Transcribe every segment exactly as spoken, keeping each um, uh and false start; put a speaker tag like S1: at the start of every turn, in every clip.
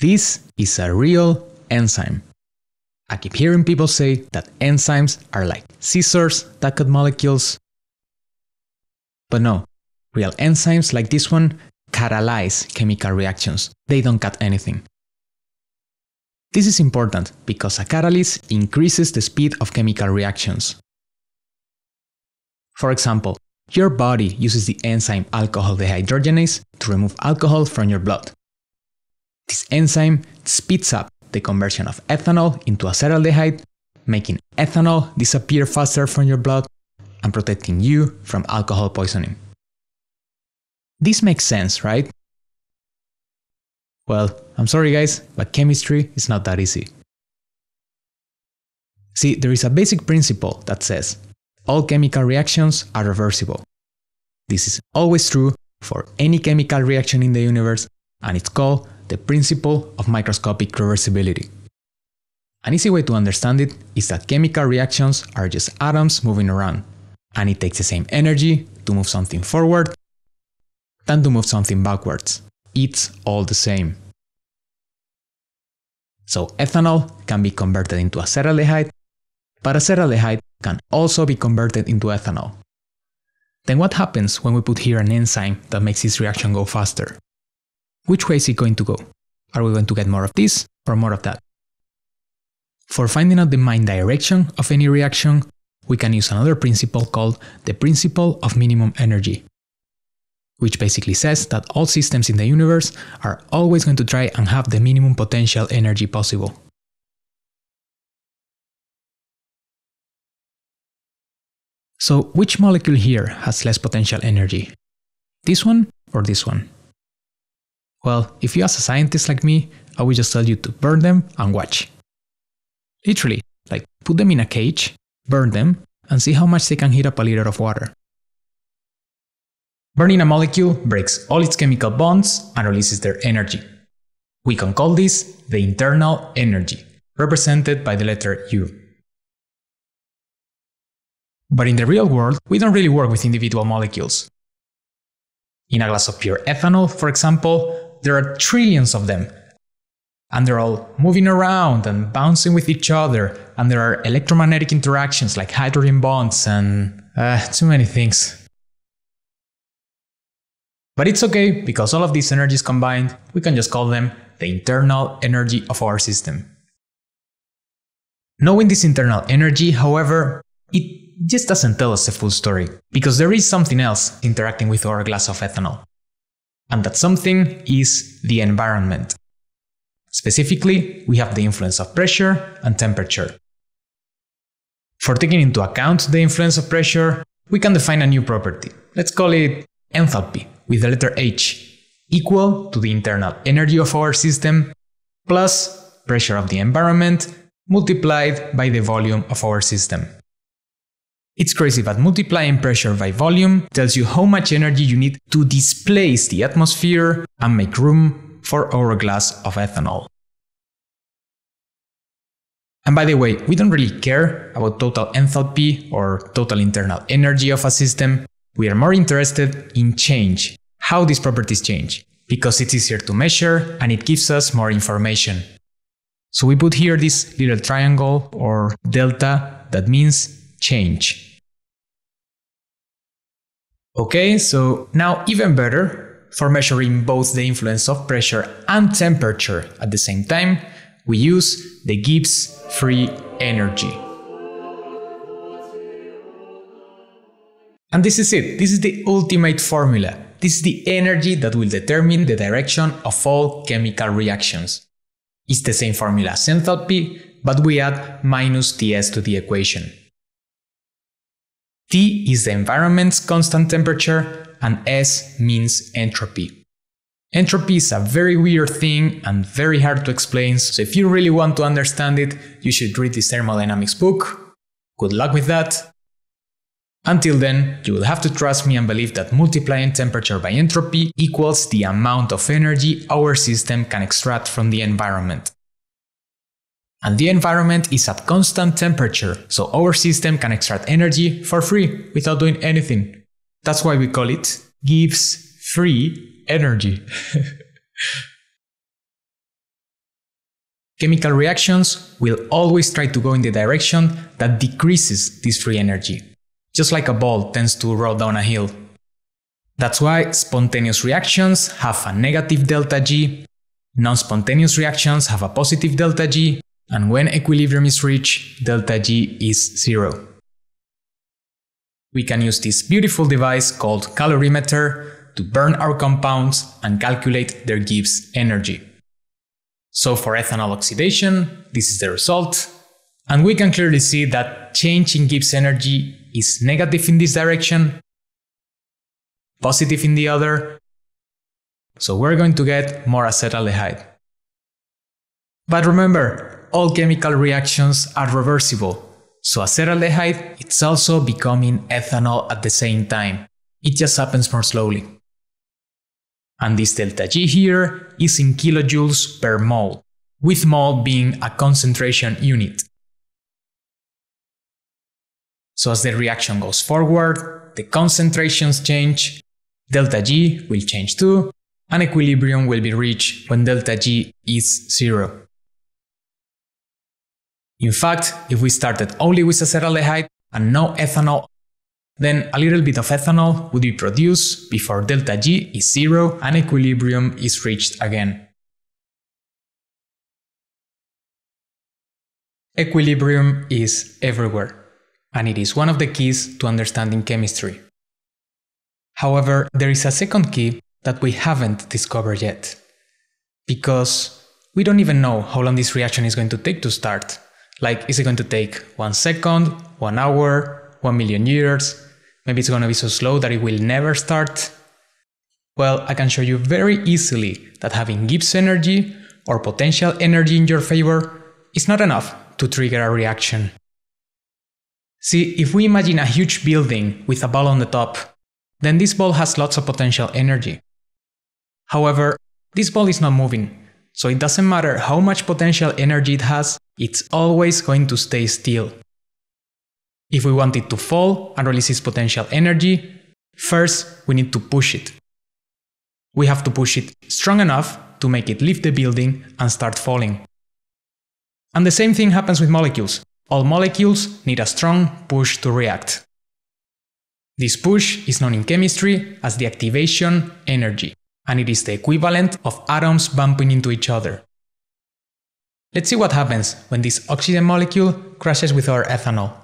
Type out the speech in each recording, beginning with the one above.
S1: This is a real enzyme. I keep hearing people say that enzymes are like scissors that cut molecules. But no, real enzymes like this one catalyze chemical reactions. They don't cut anything. This is important because a catalyst increases the speed of chemical reactions. For example, your body uses the enzyme alcohol dehydrogenase to remove alcohol from your blood. This enzyme speeds up the conversion of ethanol into acetaldehyde, making ethanol disappear faster from your blood and protecting you from alcohol poisoning. This makes sense, right? Well, I'm sorry guys, but chemistry is not that easy. See, there is a basic principle that says all chemical reactions are reversible. This is always true for any chemical reaction in the universe, and it's called the principle of microscopic reversibility. An easy way to understand it is that chemical reactions are just atoms moving around, and it takes the same energy to move something forward than to move something backwards. It's all the same. So ethanol can be converted into acetaldehyde, but acetaldehyde can also be converted into ethanol. Then what happens when we put here an enzyme that makes this reaction go faster? Which way is it going to go? Are we going to get more of this or more of that? For finding out the main direction of any reaction, we can use another principle called the principle of minimum energy, which basically says that all systems in the universe are always going to try and have the minimum potential energy possible. So, which molecule here has less potential energy? This one or this one? Well, if you ask a scientist like me, I will just tell you to burn them and watch. Literally, like put them in a cage, burn them, and see how much they can heat up a liter of water. Burning a molecule breaks all its chemical bonds and releases their energy. We can call this the internal energy, represented by the letter U. But in the real world, we don't really work with individual molecules. In a glass of pure ethanol, for example, there are trillions of them, and they're all moving around and bouncing with each other, and there are electromagnetic interactions like hydrogen bonds and uh, too many things. But it's okay, because all of these energies combined, we can just call them the internal energy of our system. Knowing this internal energy, however, it just doesn't tell us the full story, because there is something else interacting with our glass of ethanol. And that something is the environment. Specifically, we have the influence of pressure and temperature. For taking into account the influence of pressure, we can define a new property. Let's call it enthalpy, with the letter H, equal to the internal energy of our system plus pressure of the environment multiplied by the volume of our system. It's crazy, but multiplying pressure by volume tells you how much energy you need to displace the atmosphere and make room for our glass of ethanol. And by the way, we don't really care about total enthalpy or total internal energy of a system. We are more interested in change, how these properties change, because it's easier to measure and it gives us more information. So we put here this little triangle or delta that means change. Okay, so now even better, for measuring both the influence of pressure and temperature at the same time, we use the Gibbs free energy. And this is it, this is the ultimate formula. This is the energy that will determine the direction of all chemical reactions. It's the same formula as enthalpy, but we add minus Ts to the equation. T is the environment's constant temperature, and S means entropy. Entropy is a very weird thing and very hard to explain, so if you really want to understand it, you should read this thermodynamics book. Good luck with that. Until then, you will have to trust me and believe that multiplying temperature by entropy equals the amount of energy our system can extract from the environment. And the environment is at constant temperature, so our system can extract energy for free without doing anything. That's why we call it Gibbs free energy. chemical reactions will always try to go in the direction that decreases this free energy, just like a ball tends to roll down a hill. That's why spontaneous reactions have a negative delta G, non-spontaneous reactions have a positive delta G, and when equilibrium is reached, delta G is zero. We can use this beautiful device called calorimeter to burn our compounds and calculate their Gibbs energy. So for ethanol oxidation, this is the result, and we can clearly see that change in Gibbs energy is negative in this direction, positive in the other, so we're going to get more acetaldehyde. But remember, all chemical reactions are reversible, so acetaldehyde is also becoming ethanol at the same time. It just happens more slowly. And this delta G here is in kilojoules per mole, with mole being a concentration unit. So as the reaction goes forward, the concentrations change, delta G will change too, and equilibrium will be reached when delta G is zero. In fact, if we started only with acetaldehyde and no ethanol, then a little bit of ethanol would be produced before delta G is zero and equilibrium is reached again. Equilibrium is everywhere, and it is one of the keys to understanding chemistry. However, there is a second key that we haven't discovered yet, because we don't even know how long this reaction is going to take to start. Like, is it going to take one second, one hour, one million years? Maybe it's going to be so slow that it will never start? Well, I can show you very easily that having Gibbs energy or potential energy in your favor is not enough to trigger a reaction. See, if we imagine a huge building with a ball on the top, then this ball has lots of potential energy. However, this ball is not moving, so it doesn't matter how much potential energy it has, it's always going to stay still. If we want it to fall and release its potential energy, first we need to push it. We have to push it strong enough to make it leave the building and start falling. And the same thing happens with molecules. All molecules need a strong push to react. This push is known in chemistry as the activation energy, and it is the equivalent of atoms bumping into each other. Let's see what happens when this oxygen molecule crashes with our ethanol.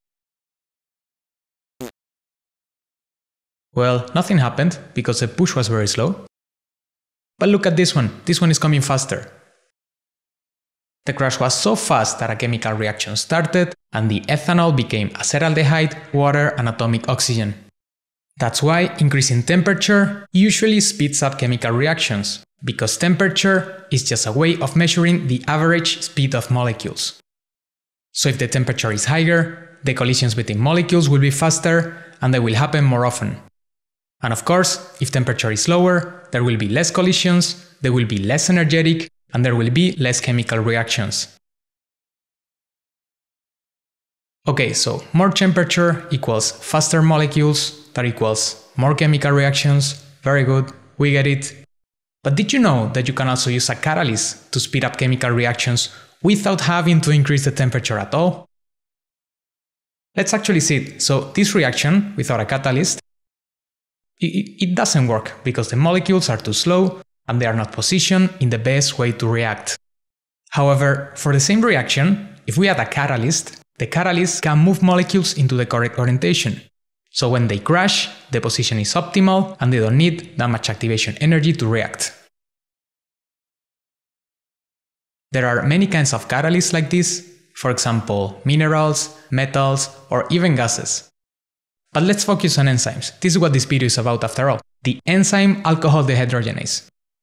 S1: Well, nothing happened because the push was very slow. But look at this one, this one is coming faster. The crash was so fast that a chemical reaction started and the ethanol became acetaldehyde, water and atomic oxygen. That's why increasing temperature usually speeds up chemical reactions, because temperature is just a way of measuring the average speed of molecules. So if the temperature is higher, the collisions between molecules will be faster and they will happen more often. And of course, if temperature is lower, there will be less collisions, they will be less energetic, and there will be less chemical reactions. Okay, so more temperature equals faster molecules, that equals more chemical reactions. Very good, we get it. But did you know that you can also use a catalyst to speed up chemical reactions without having to increase the temperature at all? Let's actually see it. So this reaction without a catalyst, it, it doesn't work because the molecules are too slow and they are not positioned in the best way to react. However, for the same reaction, if we add a catalyst, the catalyst can move molecules into the correct orientation. So when they crash, the position is optimal and they don't need that much activation energy to react. There are many kinds of catalysts like this, for example, minerals, metals, or even gases. But let's focus on enzymes. This is what this video is about after all, the enzyme alcohol dehydrogenase.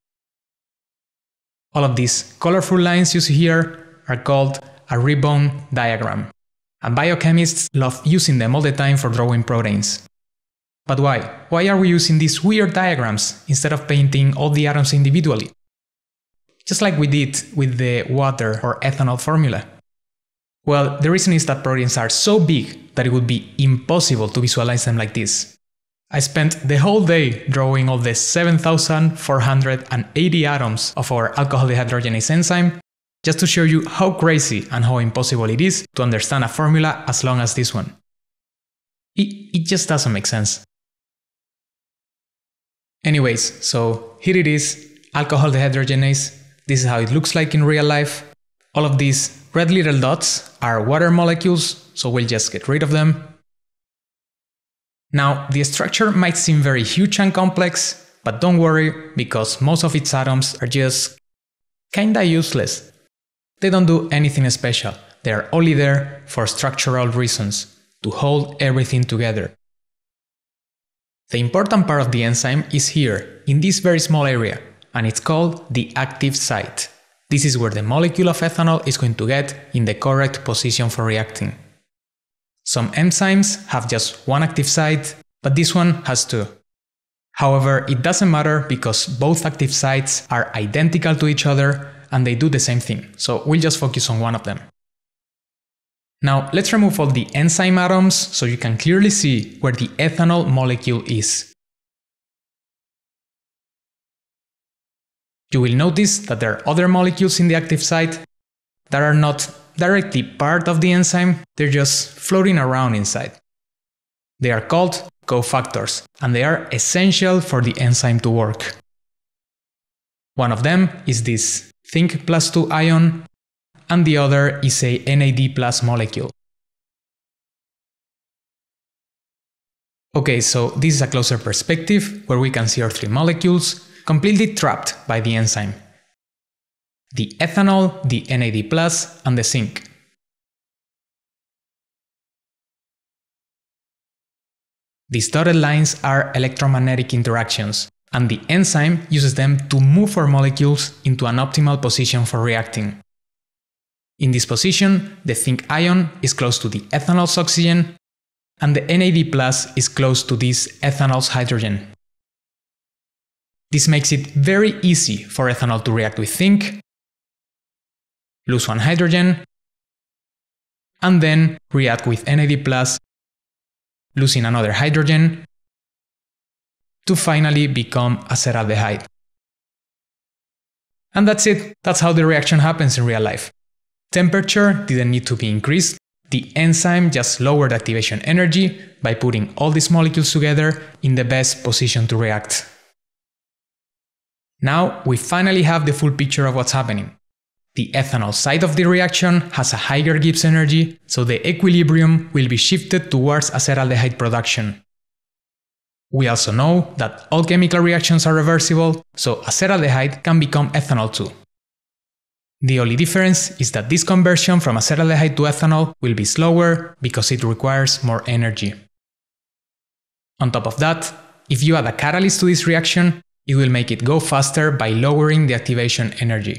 S1: All of these colorful lines you see here are called a ribbon diagram. And biochemists love using them all the time for drawing proteins. But why? Why are we using these weird diagrams instead of painting all the atoms individually? Just like we did with the water or ethanol formula. Well, the reason is that proteins are so big that it would be impossible to visualize them like this. I spent the whole day drawing all the seven thousand four hundred eighty atoms of our alcohol dehydrogenase enzyme just to show you how crazy and how impossible it is to understand a formula as long as this one. It, it just doesn't make sense. Anyways, so here it is, alcohol dehydrogenase. This is how it looks like in real life. All of these red little dots are water molecules, so we'll just get rid of them. Now, the structure might seem very huge and complex, but don't worry, because most of its atoms are just kinda useless. They don't do anything special, they are only there for structural reasons, to hold everything together. The important part of the enzyme is here, in this very small area, and it's called the active site. This is where the molecule of ethanol is going to get in the correct position for reacting. Some enzymes have just one active site, but this one has two. However, it doesn't matter because both active sites are identical to each other and they do the same thing, so we'll just focus on one of them. Now, let's remove all the enzyme atoms so you can clearly see where the ethanol molecule is. You will notice that there are other molecules in the active site that are not directly part of the enzyme, they're just floating around inside. They are called cofactors, and they are essential for the enzyme to work. One of them is this zinc plus two ion, and the other is a N A D plus molecule. Okay, so this is a closer perspective where we can see our three molecules completely trapped by the enzyme. The ethanol, the N A D plus, and the zinc. These dotted lines are electromagnetic interactions, and the enzyme uses them to move our molecules into an optimal position for reacting. In this position, the zinc ion is close to the ethanol's oxygen, and the N A D plus is close to this ethanol's hydrogen. This makes it very easy for ethanol to react with zinc, lose one hydrogen, and then react with N A D plus, losing another hydrogen, to finally become acetaldehyde. And that's it, that's how the reaction happens in real life. Temperature didn't need to be increased, the enzyme just lowered activation energy by putting all these molecules together in the best position to react. Now we finally have the full picture of what's happening. The ethanol side of the reaction has a higher Gibbs energy, so the equilibrium will be shifted towards acetaldehyde production. We also know that all chemical reactions are reversible, so acetaldehyde can become ethanol too. The only difference is that this conversion from acetaldehyde to ethanol will be slower because it requires more energy. On top of that, if you add a catalyst to this reaction, it will make it go faster by lowering the activation energy.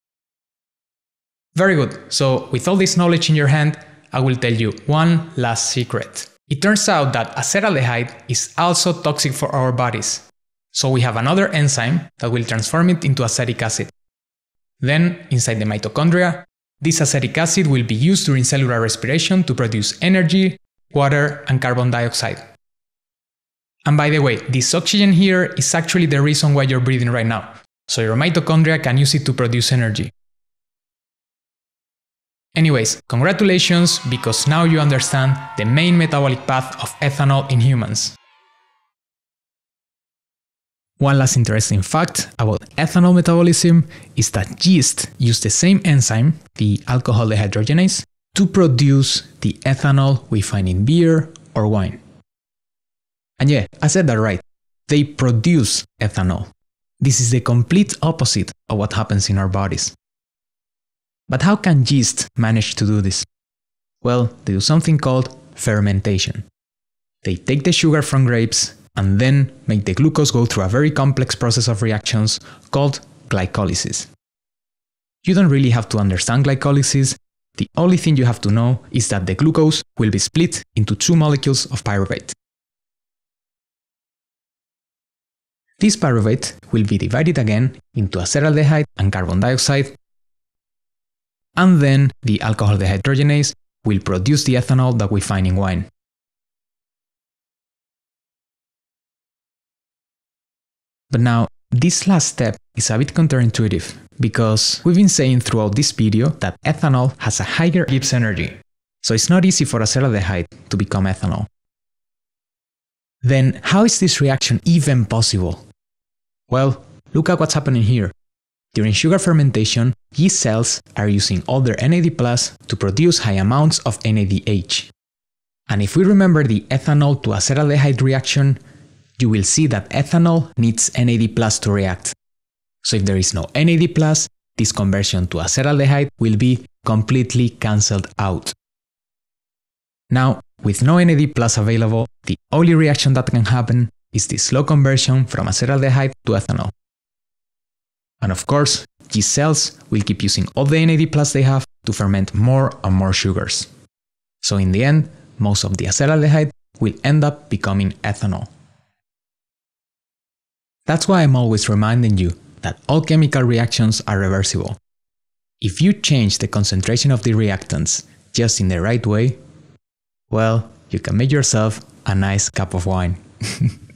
S1: Very good, so with all this knowledge in your hand, I will tell you one last secret. It turns out that acetaldehyde is also toxic for our bodies. So we have another enzyme that will transform it into acetic acid. Then, inside the mitochondria, this acetic acid will be used during cellular respiration to produce energy, water, and carbon dioxide. And by the way, this oxygen here is actually the reason why you're breathing right now, so your mitochondria can use it to produce energy. Anyways, congratulations, because now you understand the main metabolic path of ethanol in humans. One last interesting fact about ethanol metabolism is that yeast use the same enzyme, the alcohol dehydrogenase, to produce the ethanol we find in beer or wine. And yeah, I said that right. They produce ethanol. This is the complete opposite of what happens in our bodies. But how can yeast manage to do this? Well, they do something called fermentation. They take the sugar from grapes and then make the glucose go through a very complex process of reactions called glycolysis. You don't really have to understand glycolysis. The only thing you have to know is that the glucose will be split into two molecules of pyruvate. This pyruvate will be divided again into acetaldehyde and carbon dioxide, and then the alcohol dehydrogenase will produce the ethanol that we find in wine. But now, this last step is a bit counterintuitive, because we've been saying throughout this video that ethanol has a higher Gibbs energy, so it's not easy for acetaldehyde to become ethanol. Then how is this reaction even possible? Well, look at what's happening here. During sugar fermentation, yeast cells are using all their N A D plus to produce high amounts of N A D H. And if we remember the ethanol to acetaldehyde reaction, you will see that ethanol needs N A D plus to react. So if there is no N A D plus, this conversion to acetaldehyde will be completely cancelled out. Now, with no N A D plus available, the only reaction that can happen is the slow conversion from acetaldehyde to ethanol. And of course, yeast cells will keep using all the N A D plus they have to ferment more and more sugars. So in the end, most of the acetaldehyde will end up becoming ethanol. That's why I'm always reminding you that all chemical reactions are reversible. If you change the concentration of the reactants just in the right way, well, you can make yourself a nice cup of wine.